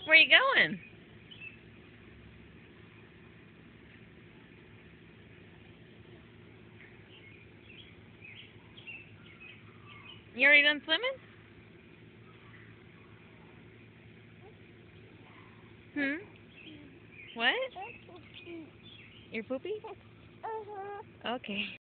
Where you going? You already done swimming? Hmm? What? You're poopy? Okay.